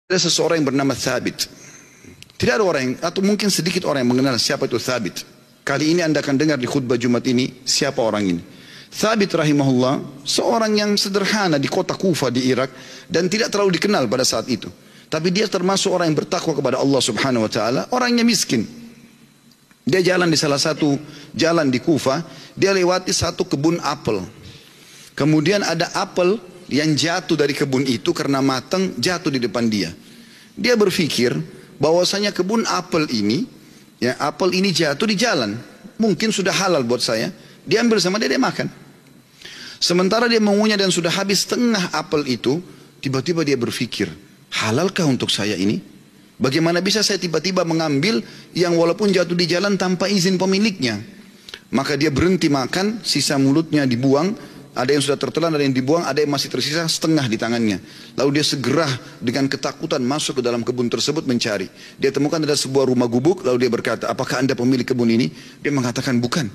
Ada seseorang yang bernama Thabit. Tidak ada orang yang, atau mungkin sedikit orang yang mengenal siapa itu Thabit. Kali ini anda akan dengar di khutbah Jumat ini siapa orang ini. Thabit rahimahullah seorang yang sederhana di kota Kufa di Irak dan tidak terlalu dikenal pada saat itu. Tapi dia termasuk orang yang bertakwa kepada Allah Subhanahu wa taala, orangnya miskin. Dia jalan di salah satu jalan di Kufa, dia lewati satu kebun apel. Kemudian ada apel yang jatuh dari kebun itu karena matang, jatuh di depan dia. Dia berpikir bahwasanya kebun apel ini, ya apel ini jatuh di jalan, mungkin sudah halal buat saya. Dia ambil sama dia, dia makan. Sementara dia mengunyah dan sudah habis setengah apel itu, tiba-tiba dia berpikir, halalkah untuk saya ini? Bagaimana bisa saya tiba-tiba mengambil yang walaupun jatuh di jalan tanpa izin pemiliknya? Maka dia berhenti makan, sisa mulutnya dibuang. Ada yang sudah tertelan, ada yang dibuang, ada yang masih tersisa setengah di tangannya. Lalu dia segera dengan ketakutan masuk ke dalam kebun tersebut mencari. Dia temukan ada sebuah rumah gubuk, lalu dia berkata, apakah anda pemilik kebun ini? Dia mengatakan bukan.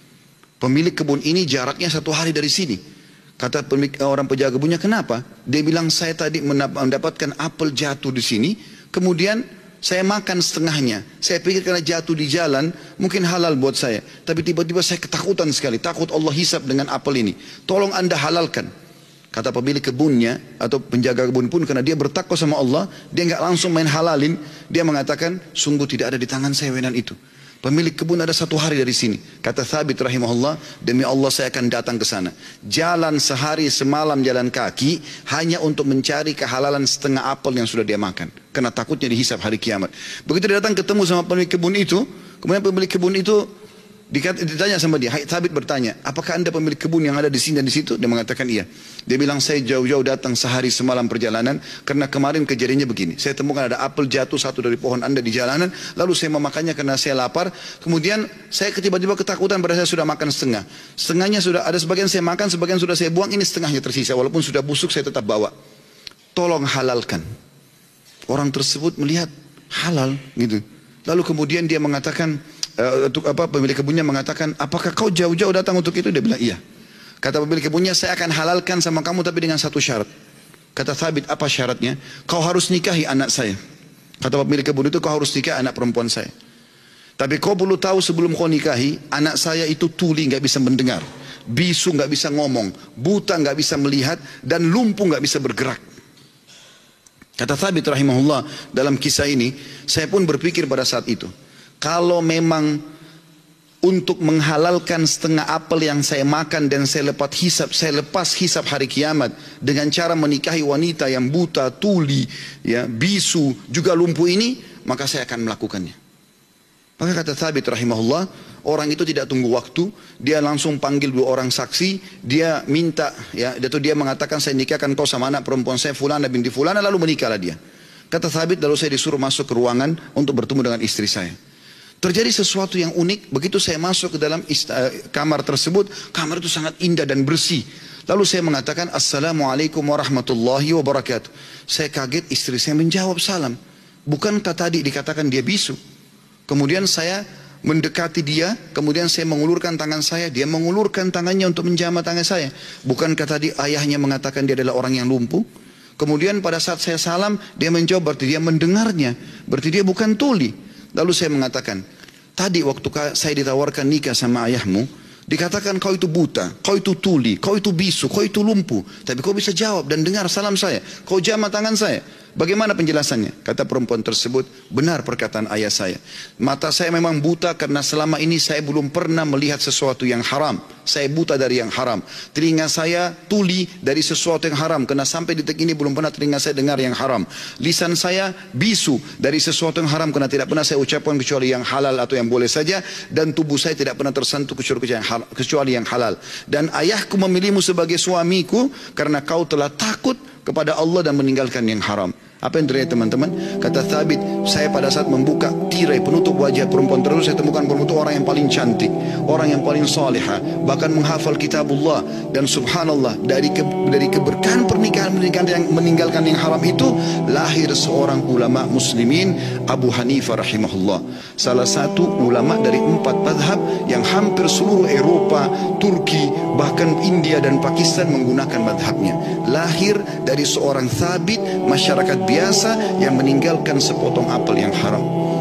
Pemilik kebun ini jaraknya 1 hari dari sini. Kata orang penjaga kebunnya, kenapa? Dia bilang, saya tadi mendapatkan apel jatuh di sini, kemudian saya makan setengahnya. Saya pikir karena jatuh di jalan, mungkin halal buat saya. Tapi tiba-tiba saya ketakutan sekali. Takut Allah hisab dengan apel ini. Tolong anda halalkan. Kata pemilik kebunnya, atau penjaga kebun pun, karena dia bertakwa sama Allah, dia nggak langsung main halalin. Dia mengatakan, sungguh tidak ada di tangan saya wenan itu. Pemilik kebun ada 1 hari dari sini. Kata Thabit rahimahullah, demi Allah saya akan datang ke sana. Jalan sehari semalam jalan kaki hanya untuk mencari kehalalan setengah apel yang sudah dia makan. Karena takutnya dihisab hari kiamat. Begitu dia datang ketemu sama pemilik kebun itu, kemudian pemilik kebun itu ditanya sama dia, Thabit bertanya, apakah anda pemilik kebun yang ada di sini dan di situ? Dia mengatakan iya. Dia bilang, saya jauh-jauh datang sehari semalam perjalanan karena kemarin kejadiannya begini. Saya temukan ada apel jatuh satu dari pohon anda di jalanan, lalu saya memakannya karena saya lapar. Kemudian saya tiba-tiba ketakutan pada saya sudah makan setengah. Setengahnya sudah ada, sebagian saya makan, sebagian sudah saya buang, ini setengahnya tersisa. Walaupun sudah busuk saya tetap bawa. Tolong halalkan. Orang tersebut melihat halal gitu. Lalu kemudian dia mengatakan, pemilik kebunnya mengatakan, apakah kau jauh-jauh datang untuk itu? Dia bilang iya. Kata pemilik kebunnya, saya akan halalkan sama kamu tapi dengan satu syarat. Kata Thabit, apa syaratnya? Kau harus nikahi anak saya. Kata pemilik kebun itu, kau harus nikahi anak perempuan saya. Tapi kau perlu tahu sebelum kau nikahi, anak saya itu tuli, nggak bisa mendengar, bisu nggak bisa ngomong, buta nggak bisa melihat, dan lumpuh nggak bisa bergerak. Kata Thabit rahimahullah, dalam kisah ini saya pun berpikir pada saat itu, kalau memang untuk menghalalkan setengah apel yang saya makan dan saya lepas hisab hari kiamat dengan cara menikahi wanita yang buta, tuli, ya, bisu, juga lumpuh ini, maka saya akan melakukannya. Maka kata Thabit rahimahullah, orang itu tidak tunggu waktu, dia langsung panggil 2 orang saksi, dia minta, ya, dia mengatakan saya nikahkan kau sama anak perempuan saya Fulana binti Fulana, lalu menikahlah dia. Kata Thabit, lalu saya disuruh masuk ke ruangan untuk bertemu dengan istri saya. Terjadi sesuatu yang unik, begitu saya masuk ke dalam kamar tersebut, kamar itu sangat indah dan bersih. Lalu saya mengatakan, Assalamualaikum warahmatullahi wabarakatuh. Saya kaget, istri saya menjawab salam. Bukankah tadi dikatakan dia bisu? Kemudian saya mendekati dia, kemudian saya mengulurkan tangan saya, dia mengulurkan tangannya untuk menjamah tangan saya. Bukankah tadi ayahnya mengatakan dia adalah orang yang lumpuh? Kemudian pada saat saya salam, dia menjawab, berarti dia mendengarnya, berarti dia bukan tuli. Lalu saya mengatakan, tadi waktu saya ditawarkan nikah sama ayahmu, dikatakan kau itu buta, kau itu tuli, kau itu bisu, kau itu lumpuh. Tapi kau bisa jawab dan dengar salam saya, kau jamah tangan saya. Bagaimana penjelasannya? Kata perempuan tersebut, benar perkataan ayah saya. Mata saya memang buta karena selama ini saya belum pernah melihat sesuatu yang haram. Saya buta dari yang haram. Telinga saya tuli dari sesuatu yang haram karena sampai detik ini belum pernah telinga saya dengar yang haram. Lisan saya bisu dari sesuatu yang haram karena tidak pernah saya ucapkan kecuali yang halal atau yang boleh saja. Dan tubuh saya tidak pernah tersentuh kecuali yang halal. Dan ayahku memilihmu sebagai suamiku karena kau telah takut kepada Allah dan meninggalkan yang haram. Apa yang terjadi teman-teman? Kata Thabit, saya pada saat membuka tirai penutup wajah perempuan tersebut, saya temukan perempuan itu orang yang paling cantik, orang yang paling salihah, bahkan menghafal kitabullah. Dan subhanallah, dari keberkahan pernikahan meninggalkan yang haram itu lahir seorang ulama muslimin, Abu Hanifah rahimahullah. Salah satu ulama dari 4 mazhab yang hampir seluruh Eropa, Turki, bahkan India dan Pakistan menggunakan mazhabnya. Lahir dari seorang Thabit, masyarakat biasa yang meninggalkan sepotong apel yang haram.